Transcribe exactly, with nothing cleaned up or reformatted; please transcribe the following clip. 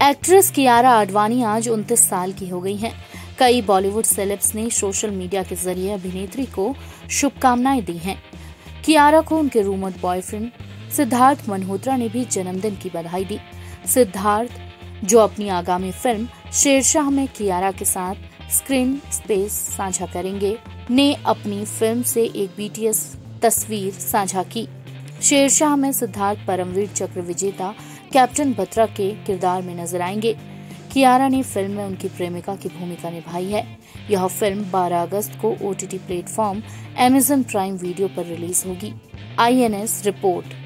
Actress Kiara Advani आज उनतीस साल की हो गई हैं। कई बॉलीवुड सेलेब्स ने सोशल मीडिया के जरिए अभिनेत्री को शुभकामनाएं दी हैं। कियारा को उनके रूमर बॉयफ्रेंड सिद्धार्थ मल्होत्रा ने भी जन्मदिन की बधाई दी। सिद्धार्थ, जो अपनी आगामी फिल्म शेरशाह में कियारा के साथ स्क्रीन स्पेस साझा करेंगे, ने अपनी फिल्म से एक बीटीएस तस्वीर साझा की। शेरशाह में सिद्धार्थ परमवीर चक्र विजेता कैप्टन बत्रा के किरदार में नजर आएंगे। कियारा ने फिल्म में उनकी प्रेमिका की भूमिका निभाई है। यह फिल्म बारह अगस्त को OTT platform Amazon prime video पर रिलीज होगी। I N S report.